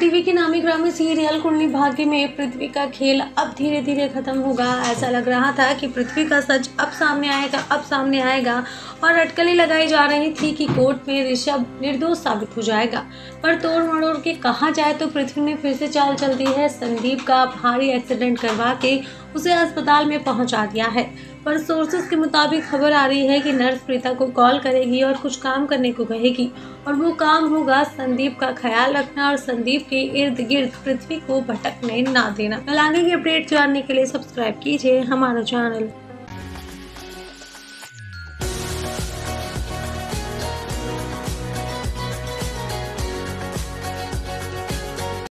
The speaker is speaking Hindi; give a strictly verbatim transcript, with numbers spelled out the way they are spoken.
टीवी के नामी ग्रामी सीरियल कुंडली भाग्य में पृथ्वी का खेल अब धीरे धीरे खत्म होगा। ऐसा लग रहा था कि पृथ्वी का सच अब सामने आएगा अब सामने आएगा और अटकलें लगाई जा रही थी कि कोर्ट में ऋषभ निर्दोष साबित हो जाएगा। पर तोड़ मरोड़ के कहा जाए तो पृथ्वी ने फिर से चाल चल दी है। संदीप का भारी एक्सीडेंट करवा के उसे अस्पताल में पहुंचा दिया है। पर सोर्सेस के मुताबिक खबर आ रही है कि नर्स प्रीता को कॉल करेगी और कुछ काम करने को कहेगी और वो काम होगा संदीप का ख्याल रखना और संदीप के इर्द गिर्द पृथ्वी को भटकने ना देना। कल आगे की अपडेट जानने के लिए सब्सक्राइब कीजिए हमारा चैनल।